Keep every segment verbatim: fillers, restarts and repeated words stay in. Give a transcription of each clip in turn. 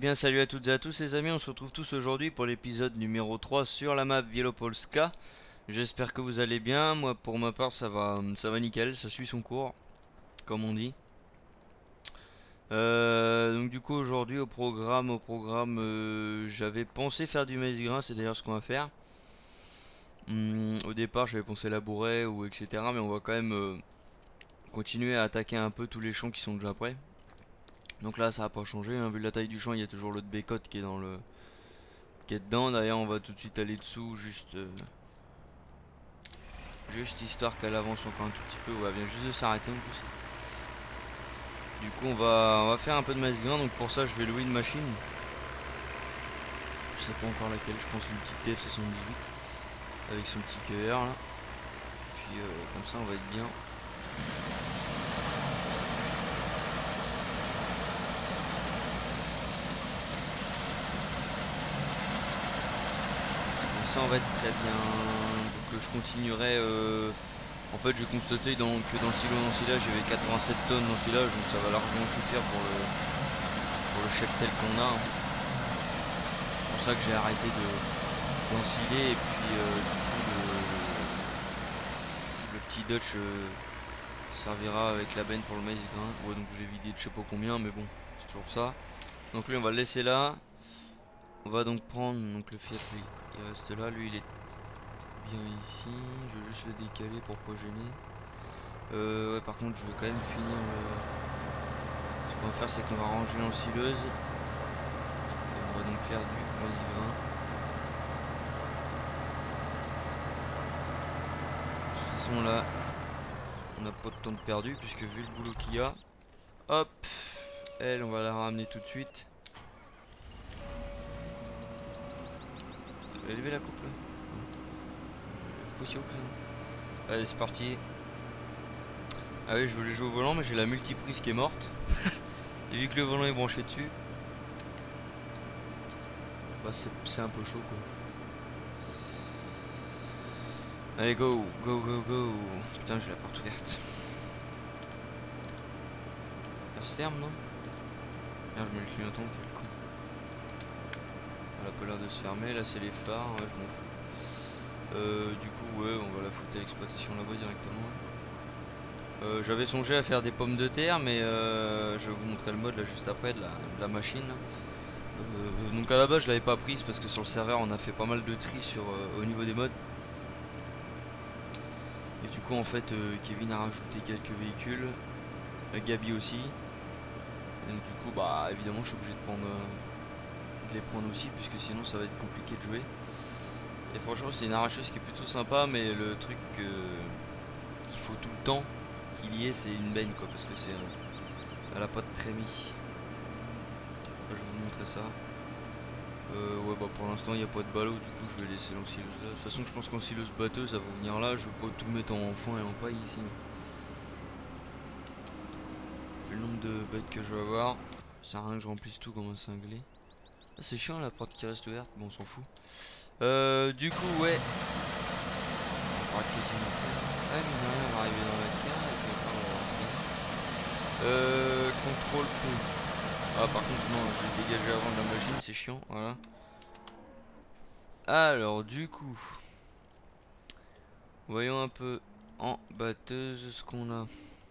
bien salut à toutes et à tous les amis, on se retrouve tous aujourd'hui pour l'épisode numéro trois sur la map Wielopolska. J'espère que vous allez bien, moi pour ma part ça va ça va nickel, ça suit son cours, comme on dit. Euh, donc du coup aujourd'hui au programme, au programme euh, j'avais pensé faire du maïs grain, c'est d'ailleurs ce qu'on va faire. Hum, au départ j'avais pensé labourer ou et cetera. Mais on va quand même euh, continuer à attaquer un peu tous les champs qui sont déjà prêts. Donc là ça va pas changer, hein. Vu la taille du champ il y a toujours l'autre bécotte qui est dans le qui est dedans. D'ailleurs on va tout de suite aller dessous juste euh, juste histoire qu'elle avance encore un tout petit peu. Ouais, elle vient juste de s'arrêter en plus. Du coup on va on va faire un peu de maïs grain. Donc pour ça je vais louer une machine. Je sais pas encore laquelle, je pense une petite F soixante-dix-huit avec son petit cœur là. Puis euh, comme ça on va être bien. Comme ça on va être très bien. Donc euh, je continuerai euh, en fait j'ai constaté donc, que dans le silo d'ensilage il y avait quatre-vingt-sept tonnes d'ensilage. Donc ça va largement suffire pour le, pour le cheptel qu'on a. C'est pour ça que j'ai arrêté de d'ensiler. Et puis euh, du coup le, le, le petit Dutch euh, servira avec la benne pour le maïs grain. Ouais, donc je l'ai vidé de je sais pas combien, mais bon c'est toujours ça. Donc lui on va le laisser là. On va donc prendre donc le Fiat, lui il reste là, lui il est bien ici. Je vais juste le décaler pour pas gêner. Euh, ouais, par contre je vais quand même finir le... Ce qu'on va faire c'est qu'on va ranger l'ensileuse. Et on va donc faire du maïs grain. De toute façon là on n'a pas de temps de perdu puisque vu le boulot qu'il y a. Hop, elle on va la ramener tout de suite. Je vais élever la coupe là. Possible. Allez c'est parti. Ah oui je voulais jouer au volant mais j'ai la multiprise qui est morte. Et vu que le volant est branché dessus, bah c'est un peu chaud quoi. Allez go, go, go, go. Putain j'ai la porte ouverte. Elle se ferme non? Merde je mets le clignotant, quel con. Elle a pas l'air de se fermer, là c'est les phares, ouais, je m'en fous. Euh, du coup ouais on va la foutre à l'exploitation là-bas directement. Euh, J'avais songé à faire des pommes de terre mais euh, je vais vous montrer le mode là juste après de la, de la machine. Euh, donc à la base je l'avais pas prise parce que sur le serveur on a fait pas mal de tri sur, euh, au niveau des modes. Et du coup en fait euh, Kevin a rajouté quelques véhicules, euh, Gabi aussi. Et donc du coup bah évidemment je suis obligé de prendre euh, de les prendre aussi puisque sinon ça va être compliqué de jouer. Et franchement c'est une arracheuse qui est plutôt sympa mais le truc euh, qu'il faut tout le temps qu'il y ait c'est une benne quoi parce que c'est euh, elle a pas de trémie. Je vais vous montrer ça. Euh, ouais bah pour l'instant il n'y a pas de ballot, du coup je vais laisser l'ensileuse là. De toute façon je pense qu'ensileuse batteuse ça va venir là, je vais pas tout mettre en foin et en paille ici. Vu le nombre de bêtes que je vais avoir, ça sert à rien que je remplisse tout comme un cinglé. Ah, c'est chiant la porte qui reste ouverte, bon on s'en fout. Euh, du coup ouais. On va quasiment prêt. Ah mine de rien on va arriver dans la carte et puis après on va voir. Euh, contrôle P. Ah par contre non, je vais dégager avant de la machine, c'est chiant, voilà. Alors du coup, voyons un peu en batteuse ce qu'on a.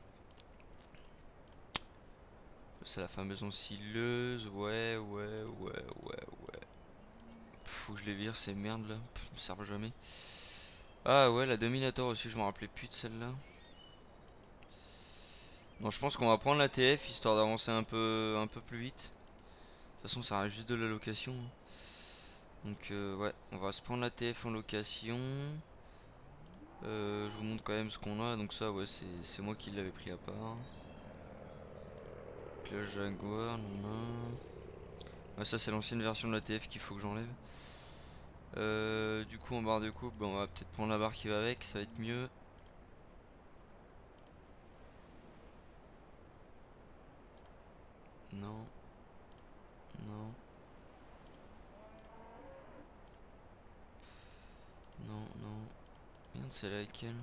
C'est la fameuse ensileuse, ouais, ouais, ouais, ouais, ouais. Faut que je les vire ces merdes là, Pff, ils me servent jamais. Ah ouais, la Dominator aussi, je me rappelais plus de celle-là. Bon, je pense qu'on va prendre la T F histoire d'avancer un peu, un peu plus vite. De toute façon, ça reste juste de la location. Donc euh, ouais, on va se prendre la T F en location. Euh, je vous montre quand même ce qu'on a. Donc ça, ouais, c'est moi qui l'avais pris à part. Donc la Jaguar, non, non. Ouais, ça c'est l'ancienne version de la T F qu'il faut que j'enlève. Euh, du coup en barre de coupe, bah, on va peut-être prendre la barre qui va avec, ça va être mieux. Non. Non. Non, non. Merde, c'est laquelle?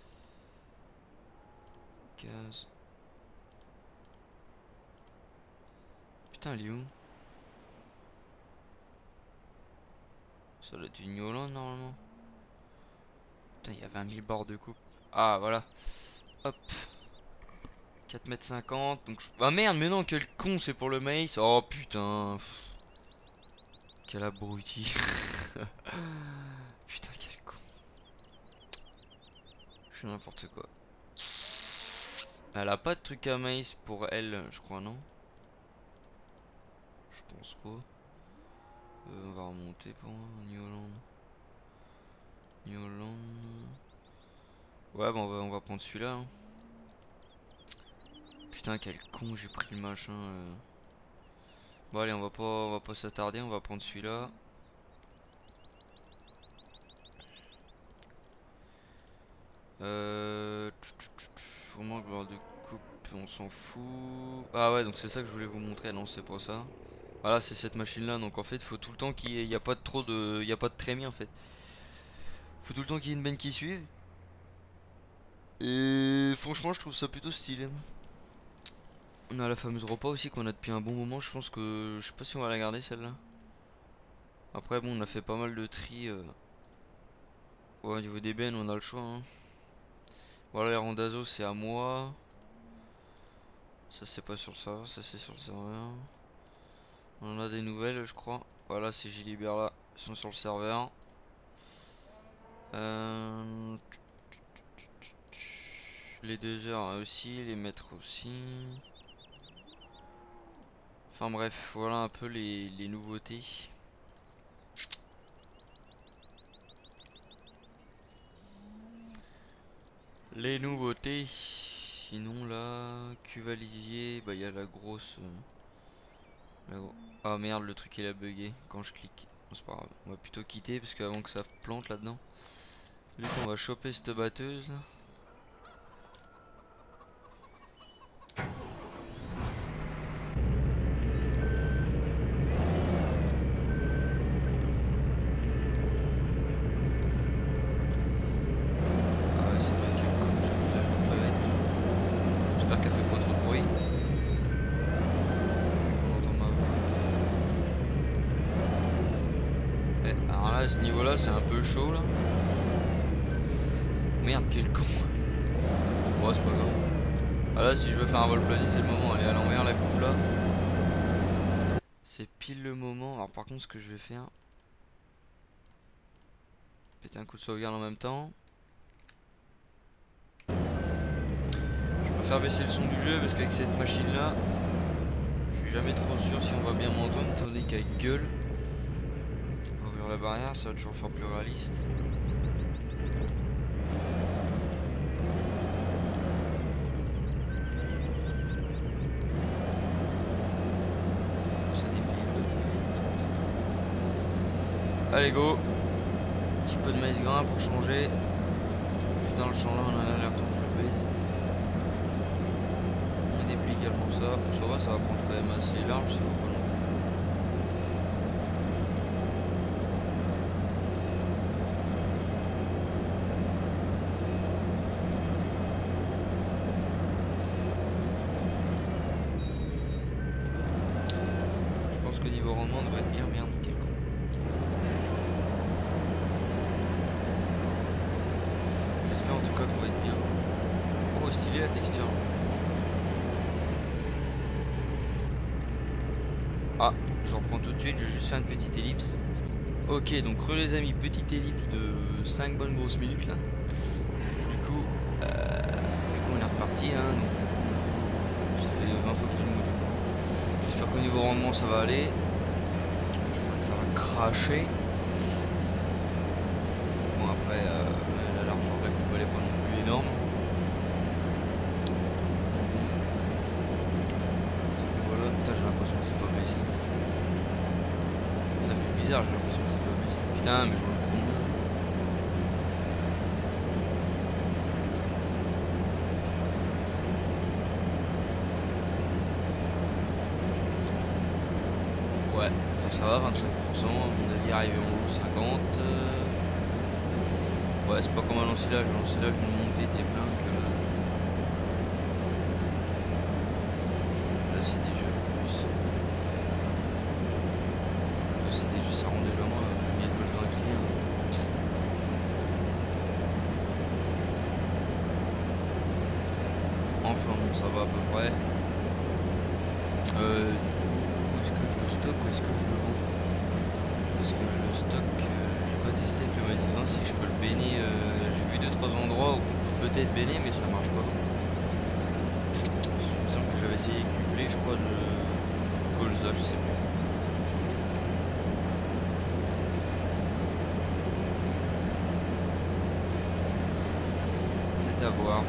Case. Putain, elle est où? Ça doit être une Yolande normalement. Putain, il y a vingt mille barres de coupe. Ah, voilà. Hop. quatre mètres cinquante. Donc je... Ah merde, mais non, quel con, c'est pour le maïs. Oh putain. Quel abruti. Putain, quel con. Je suis n'importe quoi. Elle a pas de truc à maïs pour elle, je crois, non? Je pense pas. Euh, on va remonter pour New Holland. New Holland. Ouais, bah on va, on va prendre celui-là. Hein. Putain, quel con, j'ai pris le machin. Euh... Bon, allez, on va pas, on va pas s'attarder, on va prendre celui-là. Euh... Vraiment, gloire de coupe, on s'en fout. Ah ouais, donc c'est ça que je voulais vous montrer. Ah non, c'est pas ça. Voilà, c'est cette machine-là. Donc en fait, il faut tout le temps qu'il n'y a pas de trop de, il y a pas de trémie en fait. Faut tout le temps qu'il y ait une benne qui suive. Et franchement, je trouve ça plutôt stylé. On a la fameuse repas aussi qu'on a depuis un bon moment. Je pense que je sais pas si on va la garder celle-là. Après, bon, on a fait pas mal de tri. Euh... Ouais, au niveau des bennes, on a le choix. Hein. Voilà, les randazos, c'est à moi. Ça, c'est pas sur le serveur, ça, c'est sur le serveur. On en a des nouvelles, je crois. Voilà, ces Gilibert là, ils sont sur le serveur. Euh... Les deux heures aussi, les maîtres aussi. Enfin bref, voilà un peu les, les nouveautés. Les nouveautés. Sinon là, Cuvalisier, bah il y a la grosse. Euh, la gro... Ah merde, le truc il a bugué quand je clique. Bon, c'est pas grave, on va plutôt quitter parce qu'avant que ça plante là-dedans. Du coup, on va choper cette batteuse. À ce niveau là c'est un peu chaud là. Merde quel con. Bon c'est pas grave. Ah là si je veux faire un vol plané c'est le moment. Elle est à l'envers la coupe là. C'est pile le moment. Alors par contre ce que je vais faire, péter un coup de sauvegarde en même temps. Je préfère baisser le son du jeu parce qu'avec cette machine là je suis jamais trop sûr si on va bien m'entendre étant donné qu'avec gueule. La barrière, ça va toujours faire plus réaliste. Ça déplie. Allez go. Un petit peu de maïs grain pour changer. Putain le champ là on a l'alerte, je le baise. On déplie également ça. Ça va, ça va prendre quand même assez large, ça va pas non plus. Que niveau rendement devrait être bien. Merde quel con. J'espère en tout cas qu'on va être bien. Oh stylé la texture. Ah je reprends tout de suite, je vais juste faire une petite ellipse. Ok donc re les amis, petite ellipse de cinq bonnes grosses minutes là. Du coup euh, du coup on est reparti hein, donc ça fait vingt fois que je le mot. J'espère qu'au niveau rendement ça va aller. J'espère que ça va cracher. Bon après euh, la largeur de la coupe elle est pas non plus énorme. À ce niveau là, putain j'ai l'impression que c'est pas baissé. Ça fait bizarre, j'ai l'impression que c'est pas baissé. Putain mais je vois le con. Ouais, ça va, vingt-cinq pour cent, à mon avis arrivé en haut, cinquante. Euh... Ouais, c'est pas comme un l'ensilage, l'ensilage une montée t'es plein que là. Là c'est déjà plus. Enfin bon, ça va à peu près. Euh, du coup, est-ce que je le stocke ou est-ce que je le vends? Parce que le stock, euh, j'ai pas testé avec le magasin. Si je peux le bénir, euh, j'ai vu deux trois endroits où on peut peut-être bénir, mais ça marche pas. Il me semble que j'avais essayé de cupler, je crois, le colza, je sais plus. C'est à voir.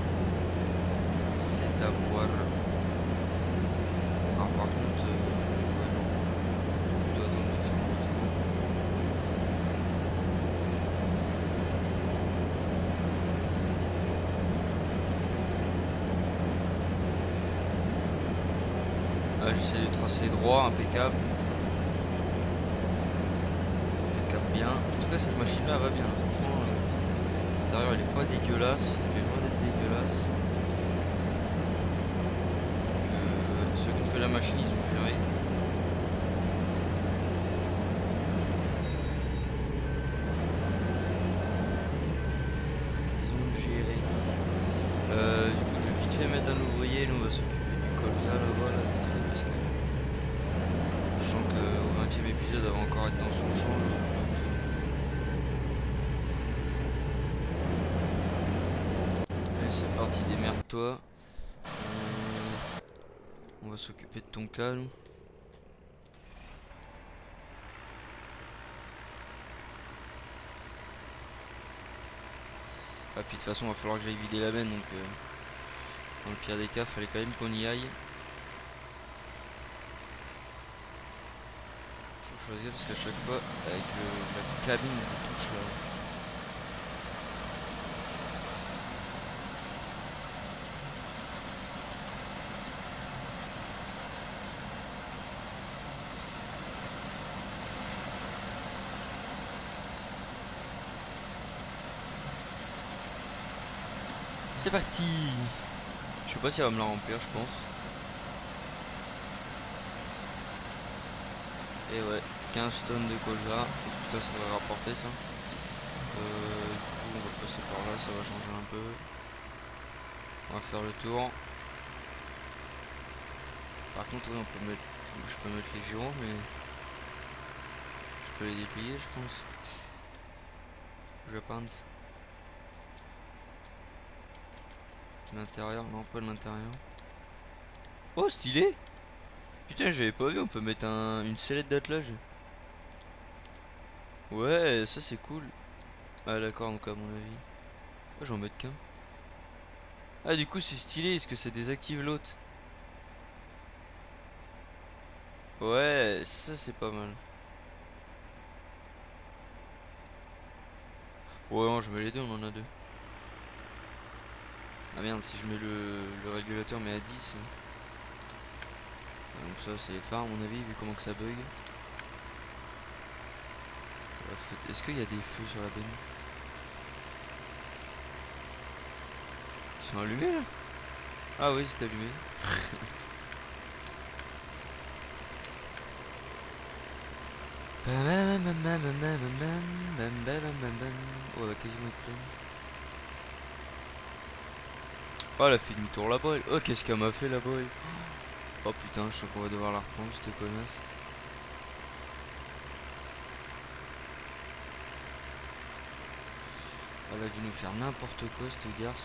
C'est à voir. Alors par contre, euh, ouais, non. Je vais plutôt attendre de faire le retour. Ah, j'essaie de tracer droit, impeccable. Impeccable bien. En tout cas, cette machine là va bien. Franchement, euh, l'intérieur elle est pas dégueulasse. Elle est loin d'être dégueulasse. Ceux qui ont fait la machine, ils ont géré. Ils ont géré. Euh, du coup, je vais vite fait mettre un ouvrier. Nous, on va s'occuper du colza là-bas, là, vite fait, parce que je sens qu'au vingtième épisode, elle va encore être dans son champ. Allez, c'est parti, démerde-toi. Euh, on va s'occuper de ton cas, nous. Ah, puis de toute façon, il va falloir que j'aille vider la benne, donc euh, dans le pire des cas, fallait quand même qu'on y aille. Faut choisir parce qu'à chaque fois, avec le, la cabine, je touche là. C'est parti. Je sais pas si elle va me la remplir, je pense. Et ouais, quinze tonnes de colza. Oh, putain, ça devrait rapporter ça. Euh, du coup, on va passer par là, ça va changer un peu. On va faire le tour. Par contre, oui, on peut mettre, je peux mettre les girons, mais je peux les déplier, je pense. Je pense. L'intérieur, non, pas de l'intérieur. Oh, stylé! Putain, j'avais pas vu, on peut mettre un, une sellette d'attelage. Ouais, ça c'est cool. Ah d'accord, donc à mon avis. Oh, j'en mets qu'un. Ah, du coup, c'est stylé, est-ce que ça désactive l'autre? Ouais, ça c'est pas mal. Ouais, non, je mets les deux, on en a deux. Ah merde, si je mets le, le régulateur mais à dix. Donc ça c'est les phares à mon avis, vu comment que ça bug. Est-ce qu'il y a des feux sur la benne? Ils sont allumés là? Ah oui, c'est allumé. Oh, elle va quasiment être pleine. Oh, elle a fait demi-tour là-bas. Oh, qu'est-ce qu'elle m'a fait là-bas? Oh putain, je sens qu'on va devoir la reprendre, cette connasse. Elle a dû nous faire n'importe quoi, cette garce.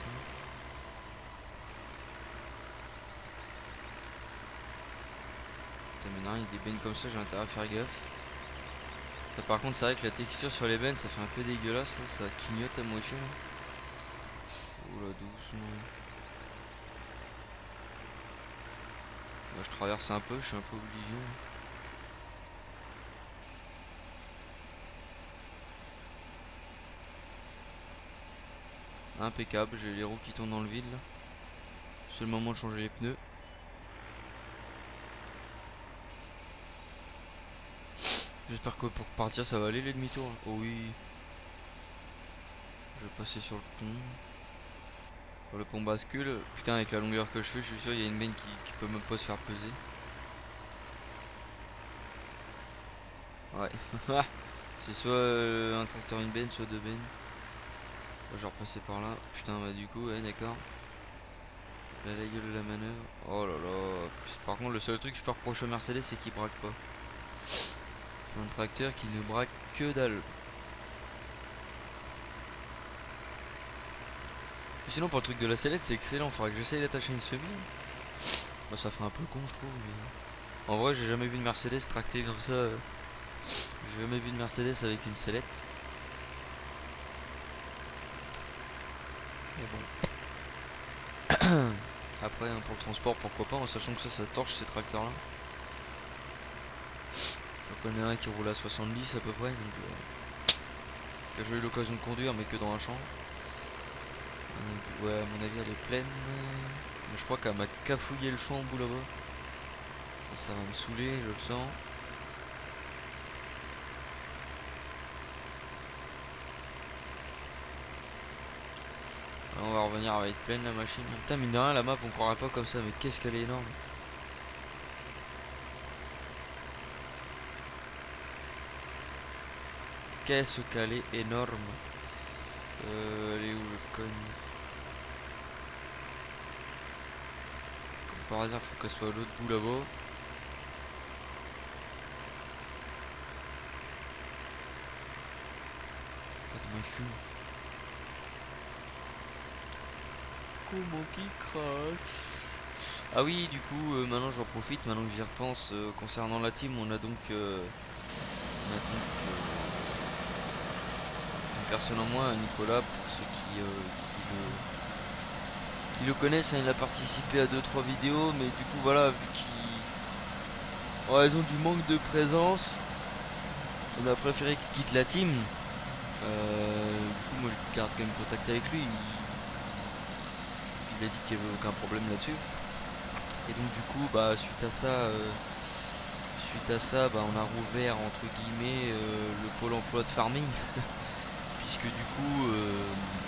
Putain, mais non, il y a des bennes comme ça, j'ai intérêt à faire gaffe. Là, par contre, c'est vrai que la texture sur les bennes, ça fait un peu dégueulasse. Là, ça clignote à moitié. Oula, doucement. Bah, je traverse un peu, je suis un peu obligé. Impeccable, j'ai les roues qui tournent dans le vide là. C'est le moment de changer les pneus. J'espère que pour partir ça va aller les demi-tours. Oh oui. Je vais passer sur le pont. Sur le pont bascule. Putain, avec la longueur que je fais, je suis sûr il y a une benne qui, qui peut même pas se faire peser. Ouais. C'est soit euh, un tracteur une benne, soit deux bennes. Je vais repasser par là. Putain, bah du coup, ouais, d'accord. Là, la gueule de la manœuvre. Oh là là. Par contre, le seul truc que je peux reprocher au Mercedes, c'est qu'il braque pas. C'est un tracteur qui ne braque que dalle. Sinon, pour le truc de la sellette, c'est excellent. Faudrait que j'essaye d'attacher une semi. Bah, ça fait un peu con, je trouve. Mais... en vrai, j'ai jamais vu une Mercedes tracter comme ça. J'ai jamais vu une Mercedes avec une sellette. Mais bon. Après, hein, pour le transport, pourquoi pas, en sachant que ça, ça torche ces tracteurs-là. J'en connais un qui roule à soixante-dix à peu près. Donc, euh, que j'ai eu l'occasion de conduire, mais que dans un champ. Donc, ouais, à mon avis, elle est pleine. Mais je crois qu'elle m'a cafouillé le champ au bout là-bas. Ça, ça va me saouler, je le sens. Alors, on va revenir, elle va être pleine la machine. Putain, mine de rien, la map, on croirait pas comme ça, mais qu'est-ce qu'elle est énorme. Qu'est-ce qu'elle est énorme. Euh, elle est où le con? Comme par hasard, faut qu'elle soit à l'autre bout là-bas. Putain, comment il fume. Comment qu'il crache. Ah oui, du coup, euh, maintenant j'en profite, maintenant que j'y repense, euh, concernant la team, on a donc, euh, on a donc euh, une personne en moins, Nicolas, pour ceux qui, euh, qui, le, qui le connaissent, hein, il a participé à deux trois vidéos, mais du coup voilà, vu qu'il, en raison du manque de présence, on a préféré qu'il quitte la team. Euh, du coup, moi je garde quand même contact avec lui. Il, il a dit qu'il n'y avait aucun problème là-dessus. Et donc du coup, bah suite à ça, euh, suite à ça, bah on a rouvert entre guillemets euh, le pôle emploi de farming, puisque du coup, euh,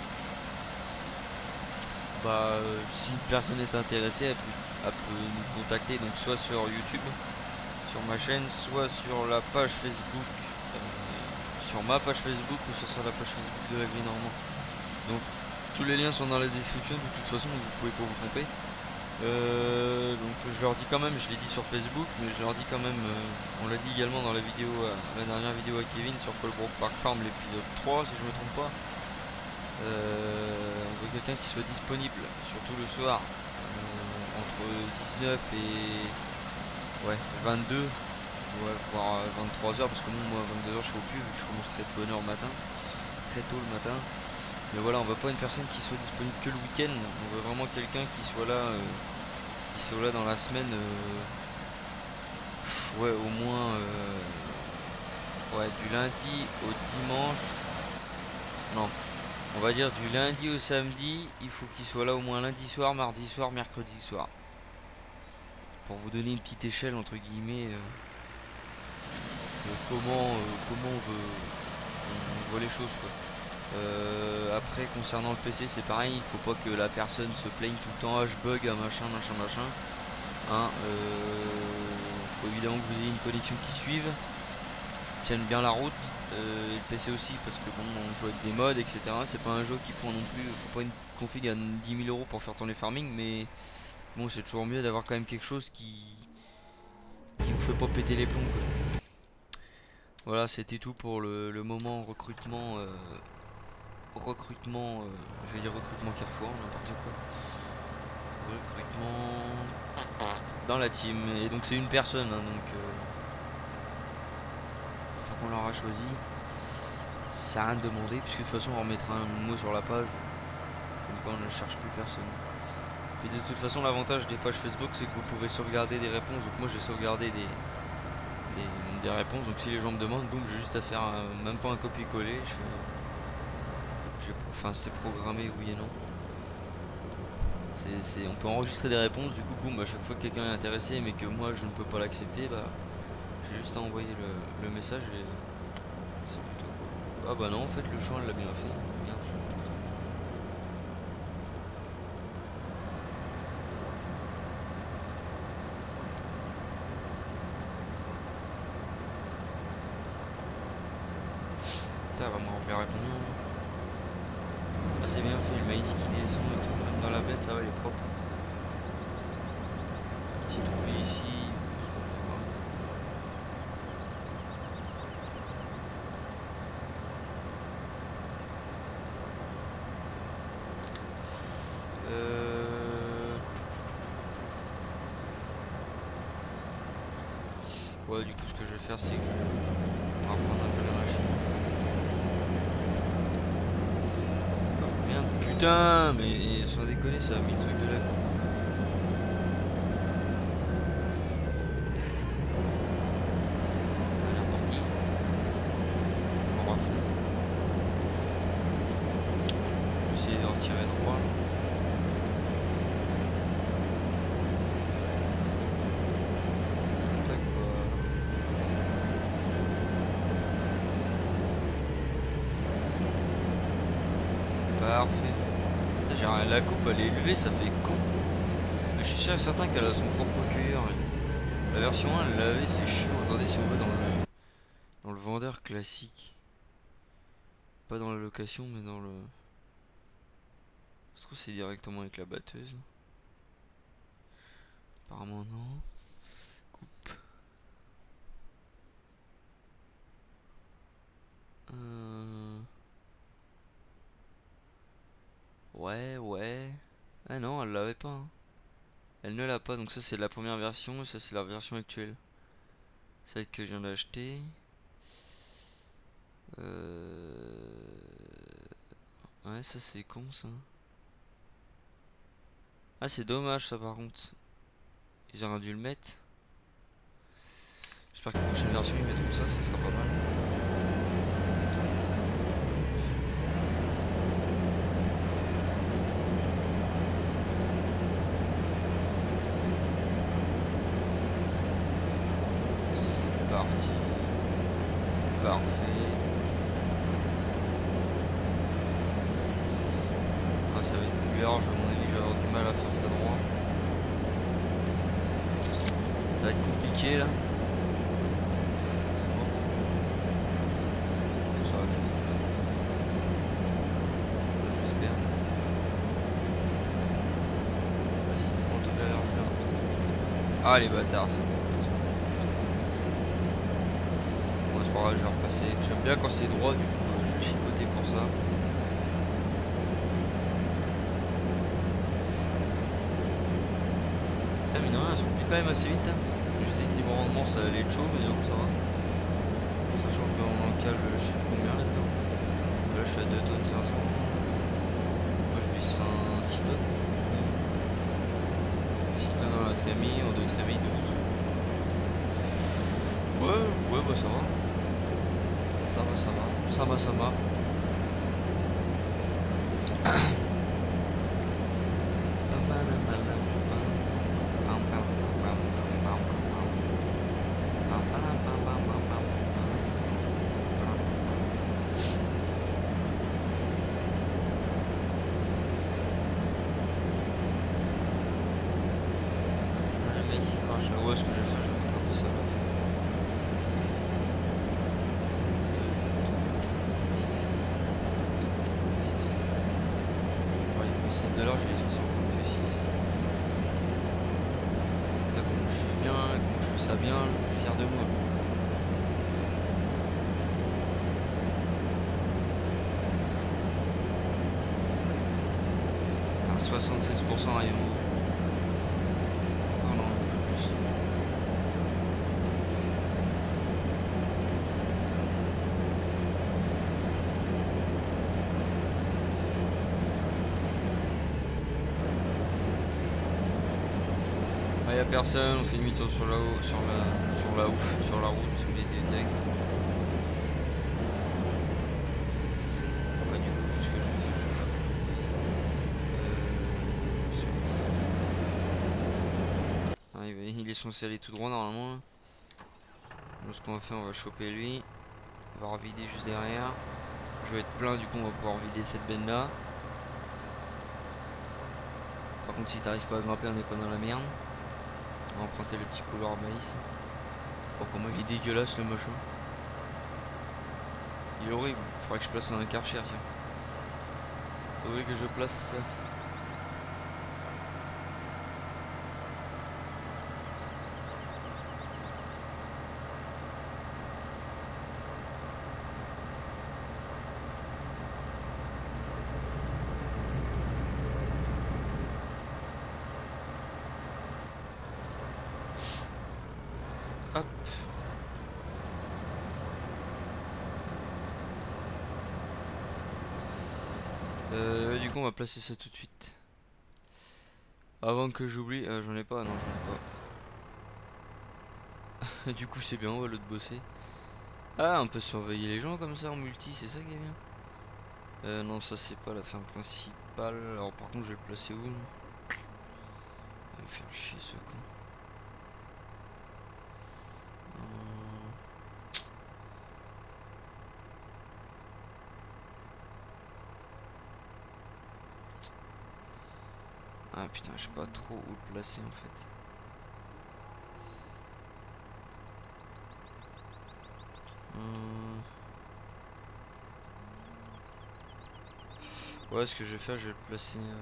bah si une personne est intéressée, elle peut, elle peut nous contacter donc soit sur YouTube, sur ma chaîne, soit sur la page Facebook, euh, sur ma page Facebook ou soit sur la page Facebook de la Vie Normand. Donc tous les liens sont dans la description, de toute façon vous pouvez pas vous tromper. Euh, donc je leur dis quand même, je l'ai dit sur Facebook, mais je leur dis quand même, euh, on l'a dit également dans la vidéo, euh, la dernière vidéo à Kevin sur Colebrook Park Farm, l'épisode trois si je me trompe pas. Euh, on veut quelqu'un qui soit disponible, surtout le soir, euh, entre dix-neuf et ouais, vingt-deux, ouais, voire vingt-trois heures, parce que moi à vingt-deux heures je suis au pub, vu que je commence très de bonne heure le matin, très tôt le matin. Mais voilà, on veut pas une personne qui soit disponible que le week-end, on veut vraiment quelqu'un qui soit là, euh, qui soit là dans la semaine, euh, ouais, au moins, euh, ouais, du lundi au dimanche, non, on va dire du lundi au samedi, il faut qu'il soit là au moins lundi soir, mardi soir, mercredi soir. Pour vous donner une petite échelle, entre guillemets, euh, de comment, euh, comment on veut, on voit les choses, quoi. Euh, après concernant le P C c'est pareil, il faut pas que la personne se plaigne tout le temps, ah je bug, ah, machin machin machin, hein, euh, faut évidemment que vous ayez une connexion qui suive, qui tienne bien la route, euh, et le P C aussi, parce que bon on joue avec des mods etc, c'est pas un jeu qui prend non plus, faut pas une config à dix mille euros pour faire tourner farming, mais bon c'est toujours mieux d'avoir quand même quelque chose qui qui vous fait pas péter les plombs, quoi. Voilà, c'était tout pour le, le moment recrutement, euh, recrutement, euh, je vais dire recrutement Carrefour, n'importe quoi. Recrutement dans la team. Et donc c'est une personne, hein, donc euh, faut qu'on l'aura choisi. Ça sert à rien de demander, puisque de toute façon on remettra un mot sur la page. Comme quoi on ne cherche plus personne. Et de toute façon l'avantage des pages Facebook c'est que vous pouvez sauvegarder des réponses. Donc moi j'ai sauvegardé des, des, des réponses. Donc si les gens me demandent, boum, j'ai juste à faire un, même pas un copier-coller. Je fais, enfin c'est programmé oui et non. C'est, c'est, on peut enregistrer des réponses, du coup boum, à chaque fois que quelqu'un est intéressé mais que moi je ne peux pas l'accepter, bah j'ai juste à envoyer le, le message et c'est plutôt cool. Ah bah non, en fait le champ elle l'a bien fait. Merde, je suis content. Putain, elle va me remplir à combien? Ah c'est bien fait, le maïs qui descend et tout, même dans la bête ça va, il est propre. si tu oublies ici, c'est pas grave. Euh... Ouais, du coup, ce que je vais faire, c'est que je vais reprendre un peu la machine. Oh, merde, putain, mais sans déconner, ça a mis le truc de là. Elle est repartie. Je m'en fond. Je vais essayer de retirer droit. Parfait. Genre, la coupe elle est élevée, ça fait con. Mais je suis sûr et certain qu'elle a son propre cueilleur. La version un, elle l'avait, c'est chiant. Attendez, si on va dans le dans le vendeur classique. Pas dans la location, mais dans le. Je trouve que c'est directement avec la batteuse. Apparemment non. Coupe. Euh... Ouais, ouais. Ah non, elle l'avait pas. Hein. Elle ne l'a pas, donc ça c'est la première version, et ça c'est la version actuelle. Celle que je viens d'acheter. Euh... Ouais, ça c'est con ça. Ah, c'est dommage ça par contre. Ils auraient dû le mettre. J'espère que la prochaine version ils mettront ça, ça sera pas mal. C'est parti. Parfait. Ah, ça va être plus large, à mon avis, je vais avoir du mal à faire ça droit. Ça va être compliqué là. Ça va le faire. J'espère. Vas-y, prends toute la largeur. Ah, les bâtards, c'est bon. Bon, c'est pas grave, je vais repasser. J'aime bien quand c'est droit, du coup, euh, je vais chipoter pour ça. Putain, mais non, elles se remplissent quand même assez vite. Hein. Je sais que niveau rendement, ça allait être chaud, mais non, ça va. Sachant que on cale, je sais plus combien là-dedans. Là, je suis à deux tonnes cinq cents. Moi, je mets six tonnes. six tonnes dans la trémie, en deux trémies, douze. Ouais, ouais, bah ça va. Ça va, ça va. Ça va, ça va. Ici crache. Ouais, ce que je vais faire, je vais rattraper ça à la fin. Ouais, il prend sept de l'heure, j'ai les soixante que six. Là, comment je suis bien, comment je fais ça bien, je suis fier de moi. Putain, soixante-seize pour cent arrive en haut. Y'a personne, on fait demi-tour sur la sur la sur la ouf sur la route, mais des decks. Ouais, du coup ce que je fais, je fous. Euh, ah, il, va, il est censé aller tout droit normalement. Donc ce qu'on va faire, on va choper lui. On va revider juste derrière. Je vais être plein, du coup on va pouvoir vider cette benne là. Par contre si t'arrives pas à grimper, on n'est pas dans la merde. On va emprunter le petit couloir maïs. Oh, comment il est dégueulasse le machin. Il est horrible. Faudrait que je place un Karcher. Faudrait que je place ça. Euh, du coup on va placer ça tout de suite. Avant que j'oublie, euh, j'en ai pas, non j'en ai pas. Du coup c'est bien, on va l'autre bosser. Ah, on peut surveiller les gens comme ça en multi, c'est ça qui est bien. Euh, non, ça c'est pas la ferme principale. Alors par contre je vais le placer où? Il va me faire chier ce con. Hum. Ah putain, je sais pas trop où le placer en fait. Hum. Ouais, ce que je vais faire, je vais le placer. Euh...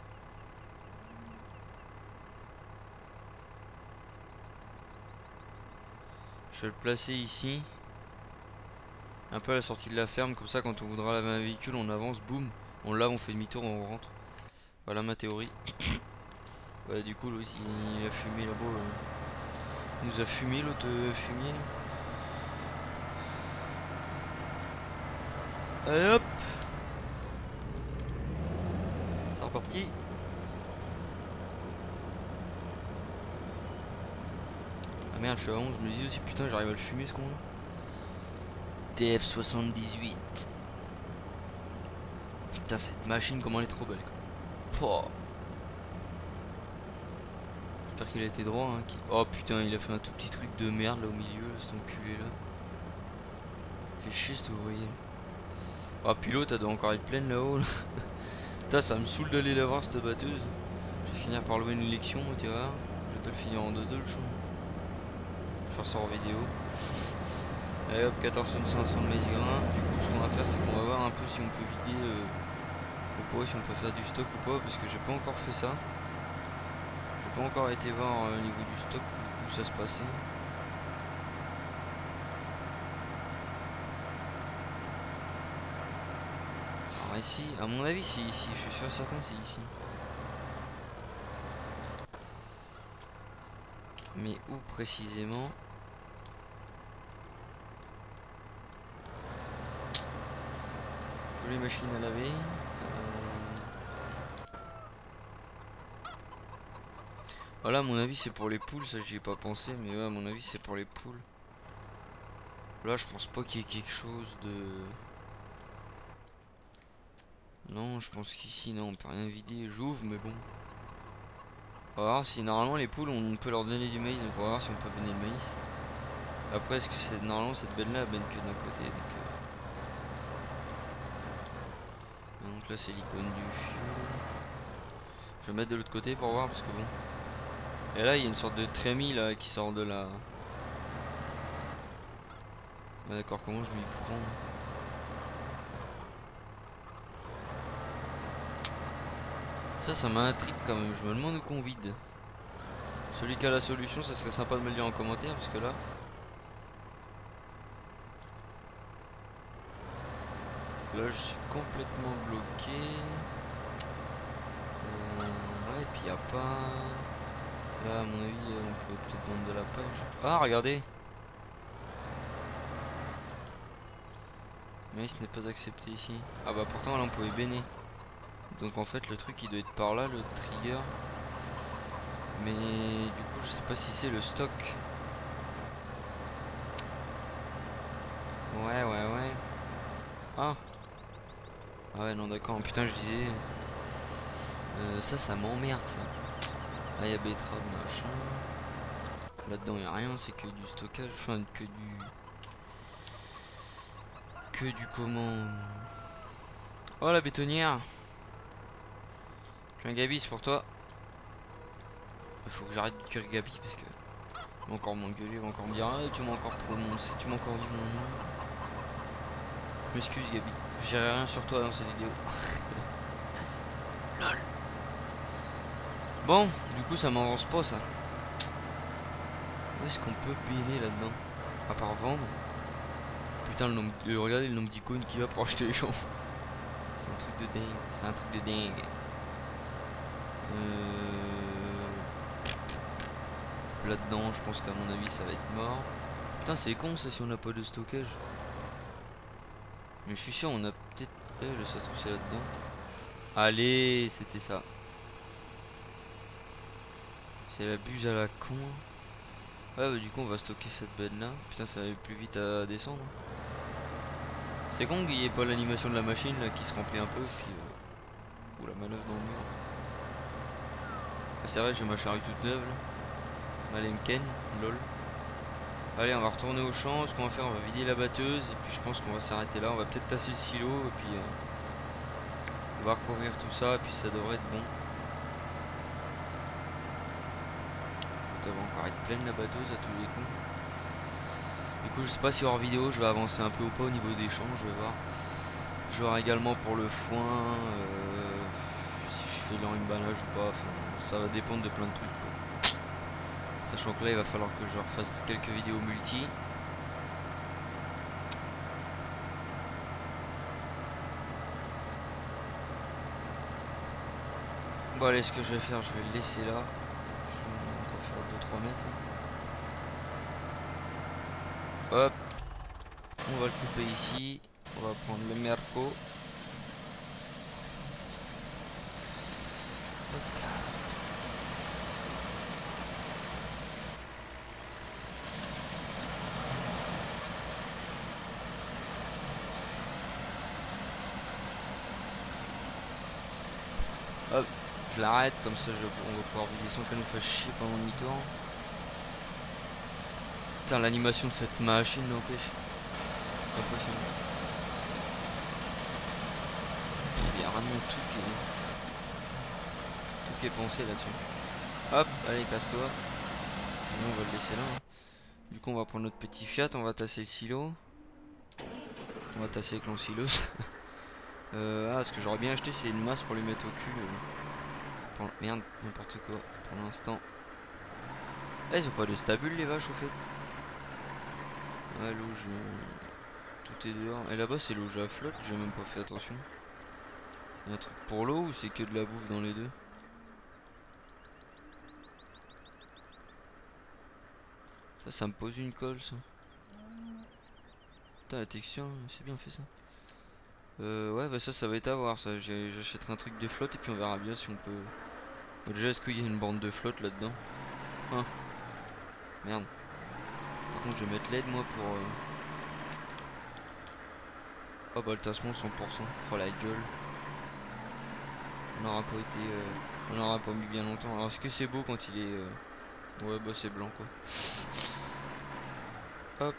Je vais le placer ici. Un peu à la sortie de la ferme, comme ça quand on voudra laver un véhicule, on avance, boum, on lave, on fait demi-tour, on rentre. Voilà ma théorie. Ouais, du coup, l'autre il a fumé là-bas. Euh... Il nous a fumé l'autre euh, fumier. Allez hop! C'est reparti. Ah merde, je suis à onze, je me dis aussi putain, j'arrive à le fumer ce con là. T F soixante-dix-huit. Putain, cette machine, comment elle est trop belle quoi. J'espère qu'il a été droit. Hein, qui... Oh putain, il a fait un tout petit truc de merde là au milieu, là, cet enculé là. Fait chier ce vous voyez. Ah, puis l'autre, elle doit encore être pleine là-haut. Là. Putain, ça me saoule d'aller la voir cette batteuse. Je vais finir par louer une élection, tu vois. Je vais te le finir en deux deux le champ. Je vais faire ça en vidéo. Allez hop, quatorze tonnes cinq cents de maïs grain. Du coup, ce qu'on va faire, c'est qu'on va voir un peu si on peut vider euh, ou pas, si on peut faire du stock ou pas, parce que j'ai pas encore fait ça. J'ai pas encore été voir euh, au niveau du stock où ça se passait. Alors ici, à mon avis, c'est ici. Je suis sûr certain, c'est ici. Mais où précisément? Les machines à laver. Euh... Voilà, à mon avis, c'est pour les poules. Ça, j'y ai pas pensé, mais ouais, à mon avis, c'est pour les poules. Là, je pense pas qu'il y ait quelque chose de. Non, je pense qu'ici, non, on peut rien vider. J'ouvre, mais bon. On va voir si normalement les poules, on peut leur donner du maïs. Donc, on va voir si on peut donner le maïs. Après, est-ce que c'est normalement cette benne-là, elle benne que d'un côté. Donc, euh... donc là, c'est l'icône du fuel. Je vais mettre de l'autre côté pour voir parce que bon. Et là il y a une sorte de trémie là qui sort de la. Bah d'accord, comment je m'y prends? Ça ça m'intrigue quand même, je me demande où qu'on vide. Celui qui a la solution, ça serait sympa de me le dire en commentaire parce que là. Là je suis complètement bloqué. Euh, ouais, et puis y a pas. Là à mon avis on peut peut-être vendre de la page. Ah regardez. Mais ce n'est pas accepté ici. Ah bah pourtant là on pouvait béner. Donc en fait le truc il doit être par là, le trigger. Mais du coup je sais pas si c'est le stock. Ouais ouais ouais. Ah. Ah ouais non d'accord, putain je disais. Euh, ça ça m'emmerde ça. Ah y'a betterave machin. Là-dedans y'a rien, c'est que du stockage, enfin que du. Que du comment. Oh la bétonnière. Tiens Gabi, c'est pour toi. Il faut que j'arrête de tuer Gabi parce que. Il va encore m'engueuler, il va encore me dire ah, tu m'as encore prononcé, tu m'as encore dit mon nom. Je m'excuse Gabi, j'irai rien sur toi dans cette vidéo. Lol. Bon, du coup ça m'avance pas ça. Où est-ce qu'on peut béner là-dedans? À part vendre. Putain le nombre de... Regardez le nombre d'icônes qu'il y a pour acheter les gens. C'est un truc de dingue. C'est un truc de dingue. Euh... Là-dedans je pense qu'à mon avis ça va être mort. Putain c'est con ça si on n'a pas de stockage. Mais je suis sûr on a peut-être... Eh, ça se trouve c'est là-dedans. Allez, c'était ça. C'est la buse à la con. Ouais, bah du coup on va stocker cette benne là. Putain, ça va aller plus vite à descendre. C'est con qu'il n'y ait pas l'animation de la machine là qui se remplit un peu. Puis, euh... ou la manœuvre dans le mur. Ah, c'est vrai, j'ai ma charrue toute neuve là. Malenken, lol. Allez, on va retourner au champ. Ce qu'on va faire, on va vider la batteuse. Et puis je pense qu'on va s'arrêter là. On va peut-être tasser le silo. Et puis euh, on va recouvrir tout ça. Et puis ça devrait être bon. Ça va encore être pleine la batteuse à tous les coups. Du coup, je sais pas si hors vidéo je vais avancer un peu ou pas au niveau des champs. Je vais voir. Je vais voir également pour le foin. Euh, si je fais l'enrhumbannage ou pas. Enfin, ça va dépendre de plein de trucs, quoi. Sachant que là il va falloir que je refasse quelques vidéos multi. Bon allez, ce que je vais faire, je vais le laisser là. Je vais encore faire deux trois mètres là. Hop. On va le couper ici. On va prendre le merco. Hop là. Hop, je l'arrête, comme ça je, on va pouvoir vider sans qu'elle nous fasse chier pendant demi-tour. Putain, l'animation de cette machine n'empêche. Impressionnant. Il y a vraiment tout qui est, tout qui est pensé là-dessus. Hop, allez, casse-toi. On va le laisser là. Du coup, on va prendre notre petit Fiat, on va tasser le silo. On va tasser avec l'ancilos. euh, ah, ce que j'aurais bien acheté, c'est une masse pour lui mettre au cul. Euh, pour... Merde, n'importe quoi. Pour l'instant. Ah, ils ont pas de stabule, les vaches, au fait. Ouais, l'auge. Euh... Tout est dehors. Et là-bas, c'est l'auge à flotte, j'ai même pas fait attention. Il y a un truc pour l'eau ou c'est que de la bouffe dans les deux? Ça, ça me pose une colle, ça. Putain, la texture, c'est bien fait ça. Euh, ouais, bah ça, ça va être à voir. Ça, j'achèterai un truc de flotte et puis on verra bien si on peut. Bon, déjà, est-ce qu'il y a une bande de flotte là-dedans? Hein? Merde. Par contre, je vais mettre l'aide moi pour. Euh... Oh bah le tassement cent pour cent. Oh la gueule. On n'aura pas été. Euh... On n'aura pas mis bien longtemps. Alors, est-ce que c'est beau quand il est. Euh... Ouais, bah c'est blanc quoi. Hop.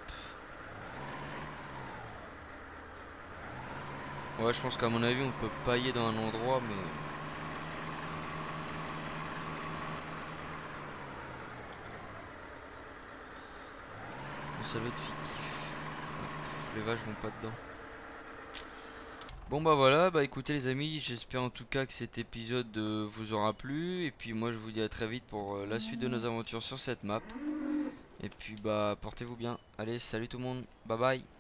Ouais, je pense qu'à mon avis, on peut pailler dans un endroit, mais. Ça va être fictif. Les vaches vont pas dedans. Bon bah voilà, bah écoutez les amis, j'espère en tout cas que cet épisode euh, vous aura plu. Et puis moi je vous dis à très vite pour euh, la suite de nos aventures sur cette map. Et puis bah portez-vous bien. Allez, salut tout le monde, bye bye.